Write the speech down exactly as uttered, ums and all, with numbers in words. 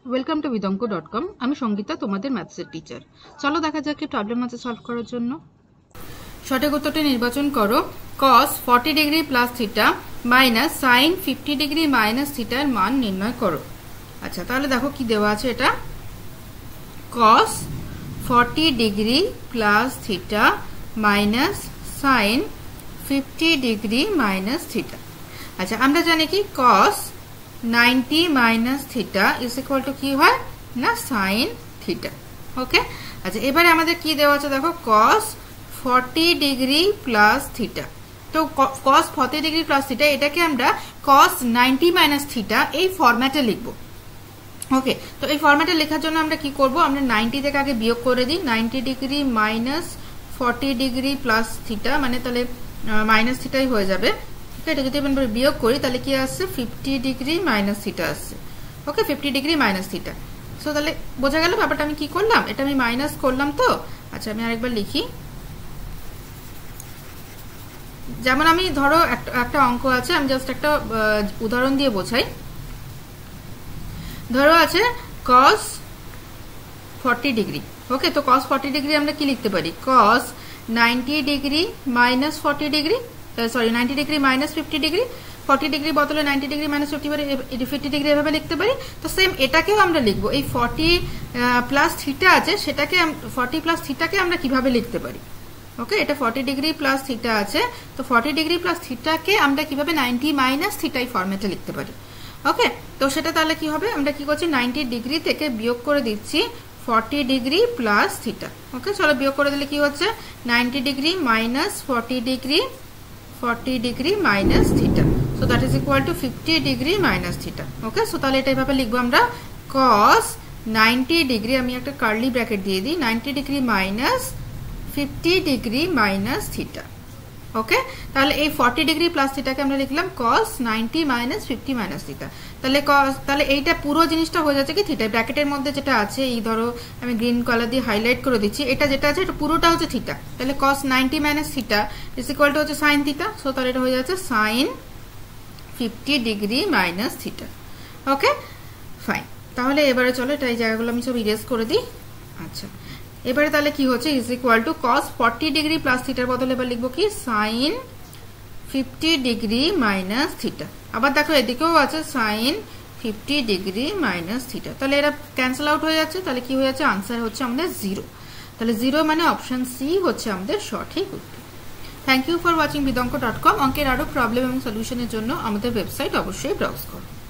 Welcome to বিদঙ্ক dot com. আমি সঙ্গীতা, তোমাদের ম্যাথসের টিচার। চলো দেখা যাক কি প্রবলেম আছে সলভ করার জন্য। সঠিক উত্তরটি নির্বাচন করো। Cos forty degree plus theta minus sine fifty degree minus থিটার মান নির্ণয় করো। আচ্ছা, তাহলে দেখো কি দেওয়া আছে। এটা cos forty degree plus theta minus sine fifty degree minus theta. আচ্ছা, আমরা জানি কি cos ninety minus theta is equal to কি হয় না সাইন থিটা। ওকে, আচ্ছা এবারে আমাদের কি দেওয়া আছে দেখো, cos forty degree plus theta. তো cos forty degree plus theta এটাকে আমরা কস নাইনটি মাইনাস থিটা এই ফরম্যাটে লিখবো। ওকে, তো এই ফরম্যাটে লেখার জন্য আমরা কি করব, আমরা নাইনটি থেকে আগে বিয়োগ করে দিই। Ninety degree minus forty degree plus theta মানে তাহলে মাইনাস থিটাই হয়ে যাবে। এটা যদি আমরা বিয়োগ করি তাহলে কি আসছে, ফিফটি ডিগ্রি মাইনাস থিটা আসছে। Okay, fifty degree minus theta. So তাহলে বোঝা গেল ব্যাপারটা আমি কি করলাম, এটা আমি মাইনাস করলাম। তো আচ্ছা আমি আরেকবার লিখি। যেমন আমি ধরো একটা অঙ্ক আছে, আমি জাস্ট একটা উদাহরণ দিয়ে বোঝাই। ধরো আছে কস ফর্টি ডিগ্রি। ওকে, তো কস ফর্টি ডিগ্রি আমরা কি লিখতে পারি, cos ninety degree minus forty degree sorry ninety degree minus fifty degree. Forty degree বদলে ninety degree minus fifty fifty degree এভাবে লিখতে পারি। তো সেম এটাকেও আমরা লিখবো, এই ফর্টি প্লাস থিটা আছে সেটাকে ফর্টি প্লাস থিটাকে আমরা কিভাবে লিখতে পারি। ওকে, এটা ফর্টি ডিগ্রি প্লাস থিটা আছে, তো ফর্টি ডিগ্রি প্লাস থিটাকে আমরা কিভাবে নাইনটি মাইনাস থিটা এই ফরম্যাটে লিখতে পারি। ওকে, তো সেটা তাহলে কি হবে, আমরা কি করছি নাইনটি ডিগ্রি থেকে বিয়োগ করে দিচ্ছি forty degree plus theta. Okay, চলো বিয়োগ করে দিলে কি হচ্ছে, ninety degree minus forty degree forty degree minus theta. So that is equal to fifty degree minus theta. Okay, so তাহলে এটা এভাবে লিখবো আমরা, কস নাইনটি ডিগ্রি, আমি একটা কার্লি ব্র্যাকেট দিয়ে দিই, ninety degree minus fifty degree minus theta. Okay, তাহলে এই ফর্টি ডিগ্রি প্লাস থিটাকে আমরা লিখলাম cos ninety minus fifty minus theta. তাহলে কস তাহলে এইটা পুরো জিনিসটা হয়ে যাচ্ছে কি থিটা। ব্র্যাকেটের মধ্যে যেটা আছে, এই ধরো আমি গ্রিন কালার দিয়ে হাইলাইট করে দিচ্ছি, এটা যেটা আছে এটা পুরোটা হচ্ছে থিটা। তাহলে cos ninety minus theta is equal to হচ্ছে সাইন থিটা। সো তাহলে এটা হয়ে যাচ্ছে sine fifty degree minus theta. Okay fine, তাহলে এবারে চলো এটা এই জায়গাগুলো আমি সব ইরেজ করে দিই। আচ্ছা, এবারে তাহলে কি হচ্ছে, is equal to cos forty degree plus থিটার বদলে এবার লিখবো কি sine fifty degree minus theta. আবার দেখো এদিকেও আছে sine fifty degree minus theta. তাহলে এরা ক্যান্সেল আউট হয়ে যাচ্ছে, তাহলে কি হয়ে যাচ্ছে, আনসার হচ্ছে আমাদের জিরো। তাহলে জিরো মানে অপশন সি হচ্ছে আমাদের সঠিক উত্তর। থ্যাংক ইউ ফর ওয়াচিং বিদঙ্ক ডট কম। অঙ্কের আরো প্রবলেম এবং সলিউশনের জন্য আমাদের ওয়েবসাইট অবশ্যই ব্রাউজ করো।